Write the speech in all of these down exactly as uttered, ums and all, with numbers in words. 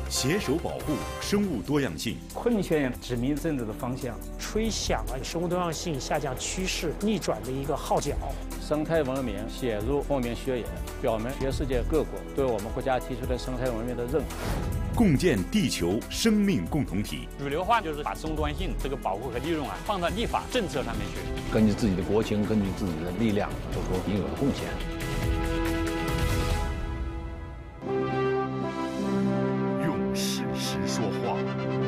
携手保护生物多样性。 昆明宣言指明政治的方向，吹响了生物多样性下降趋势逆转的一个号角。 生态文明写入昆明宣言，表明全世界各国对我们国家提出的生态文明的认可。 共建地球生命共同体。 主流化就是把生物多样性这个保护和利用啊放到立法政策上面去， 根据自己的国情，根据自己的力量，做出应有的贡献。 用事实说话，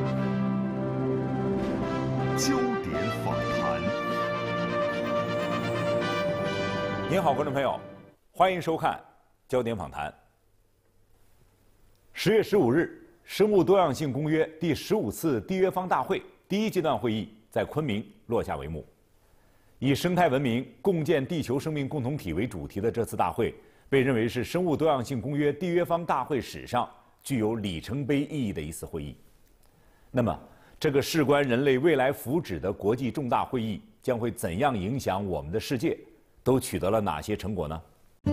焦点访谈。您好，观众朋友，欢迎收看焦点访谈。十月十五日，生物多样性公约第十五次缔约方大会第一阶段会议在昆明落下帷幕。以生态文明共建地球生命共同体为主题的这次大会，被认为是生物多样性公约缔约方大会史上具有里程碑意义的一次会议。那么，这个事关人类未来福祉的国际重大会议将会怎样影响我们的世界？都取得了哪些成果呢？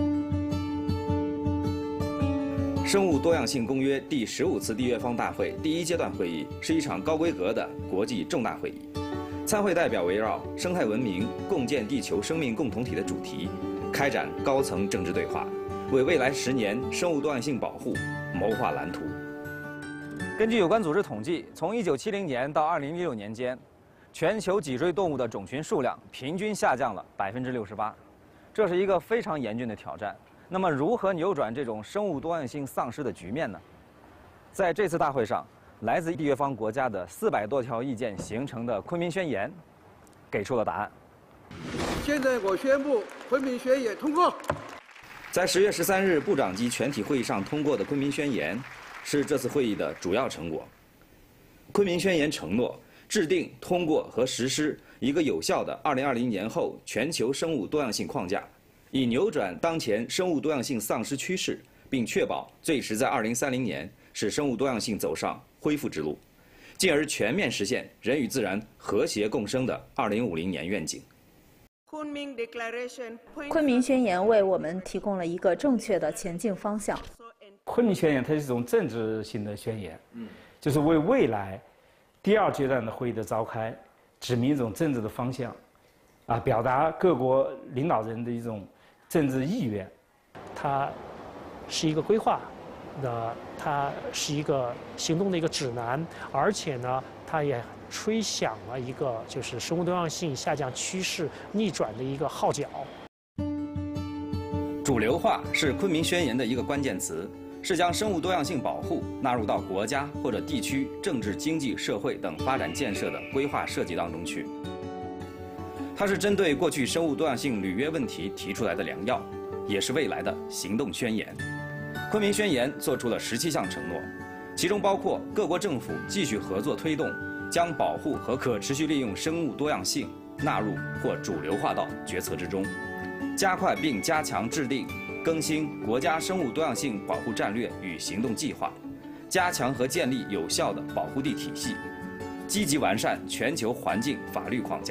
生物多样性公约第十五次缔约方大会第一阶段会议是一场高规格的国际重大会议。参会代表围绕生态文明共建地球生命共同体的主题，开展高层政治对话，为未来十年生物多样性保护谋划蓝图。 根据有关组织统计，从一九七零年到二零一六年间，全球脊椎动物的种群数量平均下降了百分之六十八，这是一个非常严峻的挑战。那么，如何扭转这种生物多样性丧失的局面呢？在这次大会上，来自缔约方国家的四百多条意见形成的昆明宣言，给出了答案。 现在我宣布，昆明宣言通过。 在十月十三日部长级全体会议上通过的昆明宣言，是这次会议的主要成果。昆明宣言承诺制定、通过和实施一个有效的二零二零年后全球生物多样性框架。以扭转当前生物多样性丧失趋势，并确保最迟在二零三零年使生物多样性走上恢复之路，进而全面实现人与自然和谐共生的二零五零年愿景。 昆明宣言为我们提供了一个正确的前进方向。 昆明宣言它是一种政治性的宣言，就是为未来第二阶段的会议的召开指明一种政治的方向，啊，表达各国领导人的一种政治意愿。它是一个规划的，它是一个行动的一个指南，而且呢，它也吹响了一个就是生物多样性下降趋势逆转的一个号角。 主流化是昆明宣言的一个关键词，是将生物多样性保护纳入到国家或者地区政治、经济、社会等发展建设的规划设计当中去。它是针对过去生物多样性履约问题提出来的良药，也是未来的行动宣言。昆明宣言作出了十七项承诺，其中包括各国政府继续合作推动，将保护和可持续利用生物多样性纳入或主流化到决策之中，加快并加强制定、更新国家生物多样性保护战略与行动计划，加强和建立有效的保护地体系，积极完善全球环境法律框架。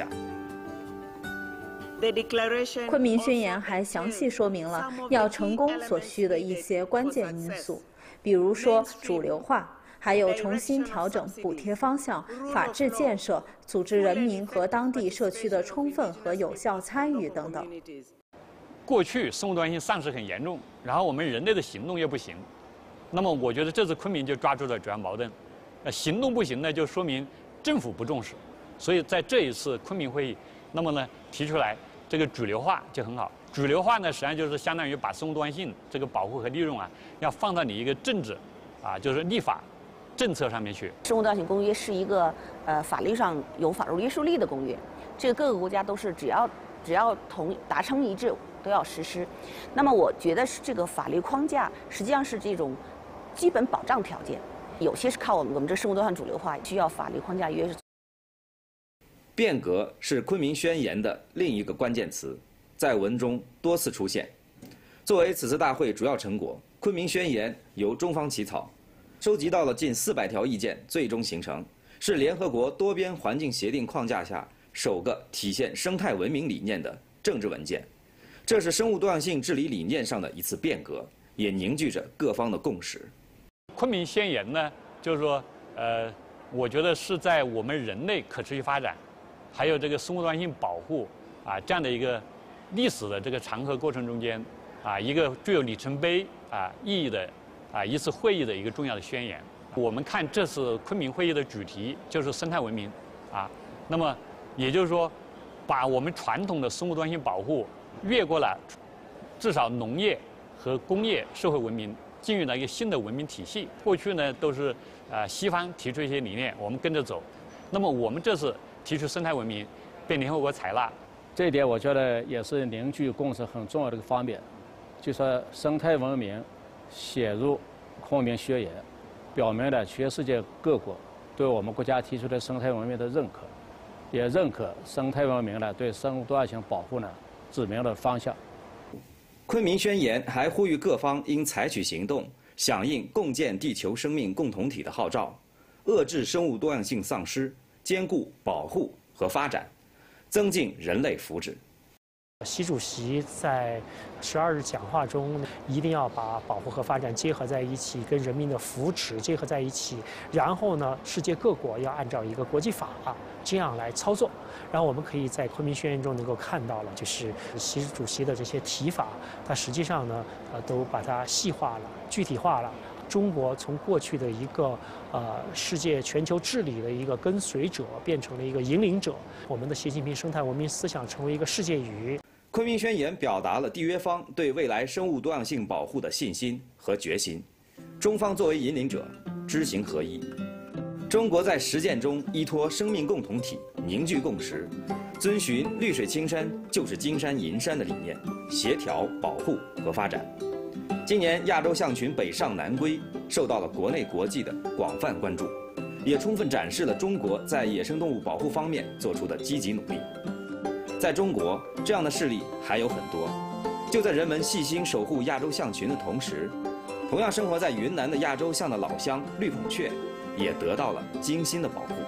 昆明宣言还详细说明了要成功所需的一些关键因素，比如说主流化，还有重新调整补贴方向、法治建设、组织人民和当地社区的充分和有效参与等等。 过去生物多样性丧失很严重，然后我们人类的行动又不行，那么我觉得这次昆明就抓住了主要矛盾。呃，行动不行呢，就说明政府不重视，所以在这一次昆明会议，那么呢提出来。这个主流化就很好，主流化呢，实际上就是相当于把生物多样性这个保护和利用啊，要放到你一个政治，啊，就是立法政策上面去。 生物多样性公约是一个呃法律上有法律约束力的公约，这个各个国家都是只要只要同达成一致都要实施。那么我觉得是这个法律框架实际上是这种基本保障条件，有些是靠我们我们这生物多样主流化需要法律框架约束。 变革是昆明宣言的另一个关键词，在文中多次出现。作为此次大会主要成果，昆明宣言由中方起草，收集到了近四百条意见，最终形成，是联合国多边环境协定框架下首个体现生态文明理念的政治文件。这是生物多样性治理理念上的一次变革，也凝聚着各方的共识。 昆明宣言呢， 就是说，呃，我觉得是在我们人类可持续发展，还有这个生物多样性保护啊这样的一个历史的这个长河过程中间，啊，一个具有里程碑啊意义的啊一次会议的一个重要的宣言。我们看这次昆明会议的主题就是生态文明，啊，那么也就是说，把我们传统的生物多样性保护越过了至少农业和工业社会文明，进入了一个新的文明体系。过去呢都是呃西方提出一些理念，我们跟着走。那么我们这次提出生态文明，被联合国采纳， 这一点我觉得也是凝聚共识很重要的一个方面。就说生态文明写入昆明宣言，表明了全世界各国对我们国家提出的生态文明的认可，也认可生态文明呢对生物多样性保护呢指明了方向。 昆明宣言还呼吁各方应采取行动，响应共建地球生命共同体的号召，遏制生物多样性丧失，兼顾保护和发展，增进人类福祉。 习主席在十二日讲话中，一定要把保护和发展结合在一起，跟人民的福祉结合在一起。然后呢，世界各国要按照一个国际法这样来操作。然后我们可以在昆明宣言中能够看到了，就是习主席的这些提法，它实际上呢，呃，都把它细化了、具体化了。中国从过去的一个呃世界全球治理的一个跟随者，变成了一个引领者。我们的习近平生态文明思想成为一个世界语。 昆明宣言表达了缔约方对未来生物多样性保护的信心和决心，中方作为引领者，知行合一。中国在实践中依托生命共同体，凝聚共识，遵循绿水青山就是金山银山的理念，协调保护和发展。今年亚洲象群北上南归受到了国内国际的广泛关注，也充分展示了中国在野生动物保护方面做出的积极努力。在中国，这样的事例还有很多。就在人们细心守护亚洲象群的同时，同样生活在云南的亚洲象的老乡绿孔雀，也得到了精心的保护。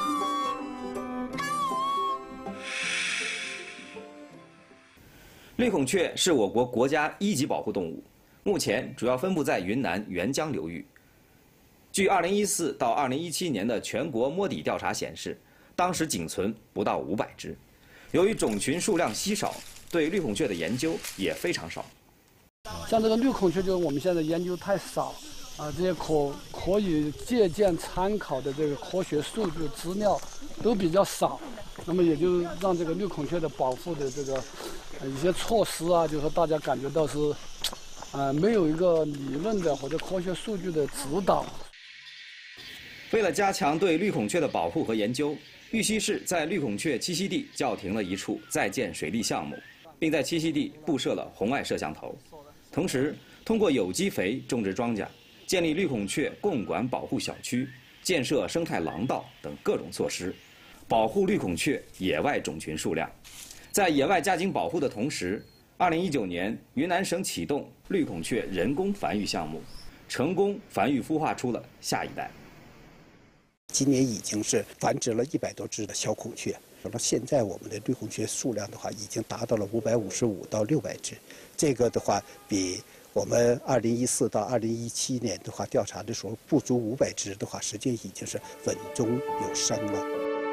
绿孔雀是我国国家一级保护动物，目前主要分布在云南沅江流域。据二零一四到二零一七年的全国摸底调查显示，当时仅存不到五百只。由于种群数量稀少，对绿孔雀的研究也非常少。 像这个绿孔雀，就是我们现在研究太少，啊，这些可可以借鉴参考的这个科学数据资料都比较少，那么也就让这个绿孔雀的保护的这个、呃、一些措施啊，就是说大家感觉到是，呃，没有一个理论的或者科学数据的指导。 为了加强对绿孔雀的保护和研究，玉溪市在绿孔雀栖息地叫停了一处在建水利项目，并在栖息地布设了红外摄像头，同时通过有机肥种植庄稼，建立绿孔雀共管保护小区，建设生态廊道等各种措施，保护绿孔雀野外种群数量。在野外加紧保护的同时，二零一九年云南省启动绿孔雀人工繁育项目，成功繁育孵化出了下一代。 今年已经是繁殖了一百多只的小孔雀，那么现在我们的绿孔雀数量的话，已经达到了五百五十五到六百只，这个的话比我们二零一四到二零一七年的话调查的时候不足五百只的话，实际已经是稳中有升了。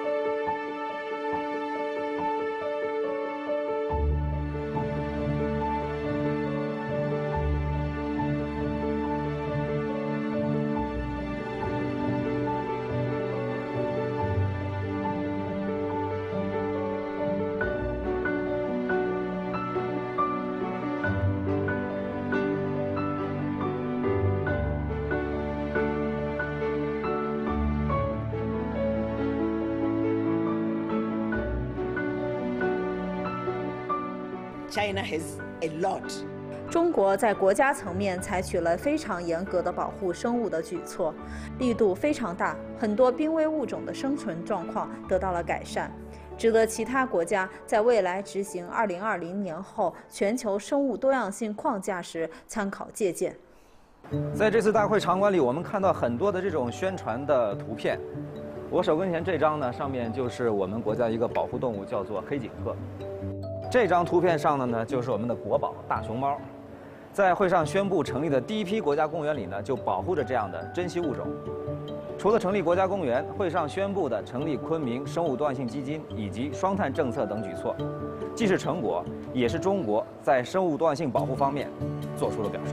China has a lot. 中国在国家层面采取了非常严格的保护生物的举措，力度非常大，很多濒危物种的生存状况得到了改善，值得其他国家在未来执行二零二零年后全球生物多样性框架时参考借鉴。 在这次大会场馆里，我们看到很多的这种宣传的图片。我手跟前这张呢，上面就是我们国家一个保护动物，叫做黑颈鹤。这张图片上的呢，就是我们的国宝大熊猫。在会上宣布成立的第一批国家公园里呢，就保护着这样的珍稀物种。 除了成立国家公园，会上宣布的成立昆明生物多样性基金以及双碳政策等举措，既是成果，也是中国在生物多样性保护方面做出了表率。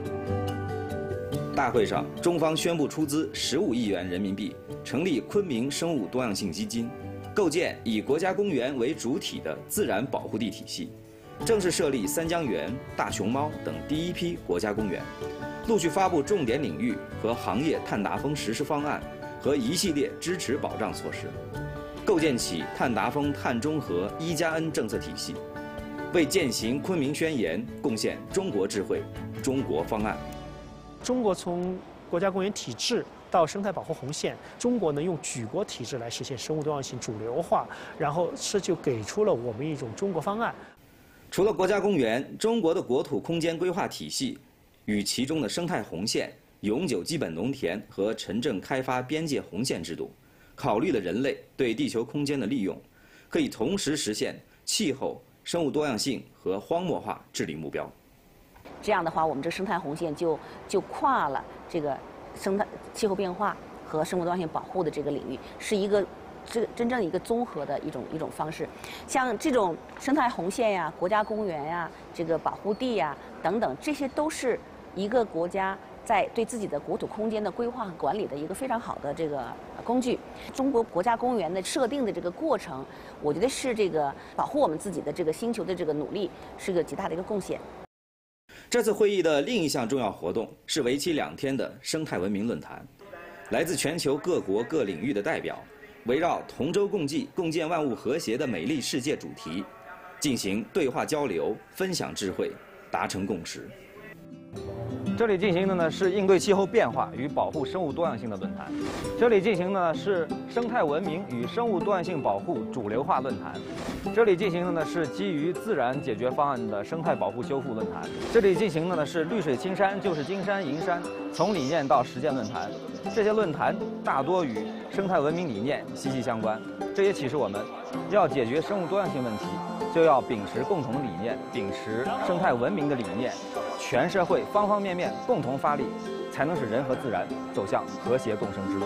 大会上，中方宣布出资十五亿元人民币，成立昆明生物多样性基金，构建以国家公园为主体的自然保护地体系，正式设立三江源、大熊猫等第一批国家公园，陆续发布重点领域和行业碳达峰实施方案和一系列支持保障措施，构建起碳达峰碳中和一加 N 政策体系，为践行昆明宣言贡献中国智慧、中国方案。 中国从国家公园体制到生态保护红线，中国呢用举国体制来实现生物多样性主流化，然后这就给出了我们一种中国方案。 除了国家公园，中国的国土空间规划体系与其中的生态红线、永久基本农田和城镇开发边界红线制度，考虑了人类对地球空间的利用，可以同时实现气候、生物多样性和荒漠化治理目标。 这样的话，我们这生态红线就就跨了这个生态气候变化和生物多样性保护的这个领域，是一个这真正一个综合的一种一种方式。像这种生态红线呀、国家公园呀、这个保护地呀等等，这些都是一个国家在对自己的国土空间的规划和管理的一个非常好的这个工具。中国国家公园的设定的这个过程，我觉得是这个保护我们自己的这个星球的这个努力是个极大的一个贡献。 这次会议的另一项重要活动是为期两天的生态文明论坛，来自全球各国各领域的代表，围绕同舟共济、共建万物和谐的美丽世界主题，进行对话交流、分享智慧，达成共识。 这里进行的呢是应对气候变化与保护生物多样性的论坛，这里进行的是生态文明与生物多样性保护主流化论坛，这里进行的呢是基于自然解决方案的生态保护修复论坛，这里进行的呢是绿水青山就是金山银山从理念到实践论坛。这些论坛大多与生态文明理念息息相关，这也启示我们，要解决生物多样性问题，就要秉持共同理念，秉持生态文明的理念，全社会方方面面共同发力，才能使人和自然走向和谐共生之路。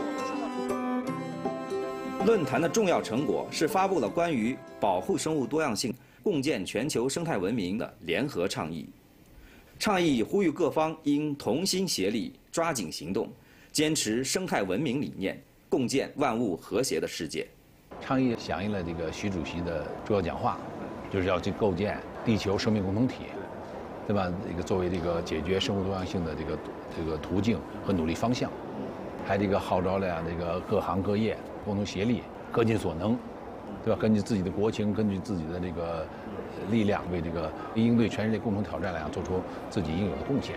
论坛的重要成果是发布了关于保护生物多样性、共建全球生态文明的联合倡议。倡议呼吁各方应同心协力，抓紧行动，坚持生态文明理念，共建万物和谐的世界。 倡议响应了这个习主席的重要讲话，就是要去构建地球生命共同体，对吧？这个作为这个解决生物多样性的这个这个途径和努力方向，还这个号召了呀，这个各行各业共同协力，各尽所能，对吧？根据自己的国情，根据自己的这个力量，为这个应对全世界共同挑战来讲，做出自己应有的贡献。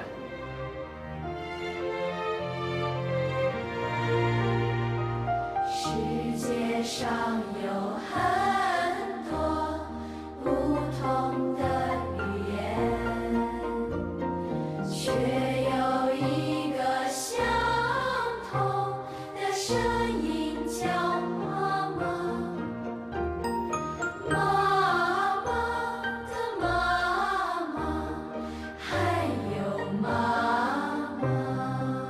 世界上有很多不同的语言，却有一个相同的声音叫妈妈。妈妈的妈妈，还有妈妈，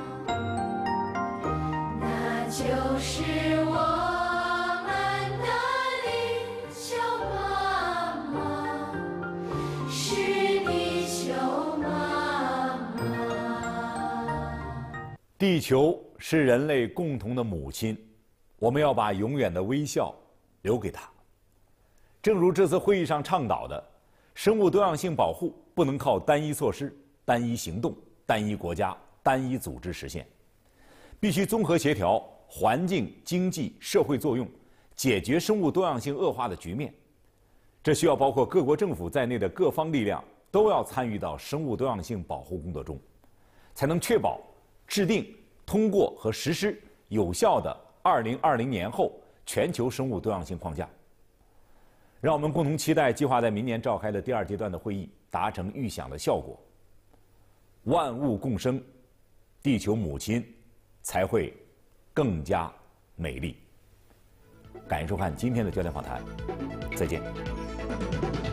那就是我们的地球妈妈，是地球妈妈。 地球是人类共同的母亲，我们要把永远的微笑留给她。正如这次会议上倡导的，生物多样性保护不能靠单一措施、单一行动、单一国家、单一组织实现，必须综合协调环境、经济、社会作用，解决生物多样性恶化的局面。这需要包括各国政府在内的各方力量都要参与到生物多样性保护工作中，才能确保制定、通过和实施有效的二零二零年后全球生物多样性框架。让我们共同期待计划在明年召开的第二阶段的会议达成预想的效果。万物共生，地球母亲才会更加美丽。感谢收看今天的焦点访谈，再见。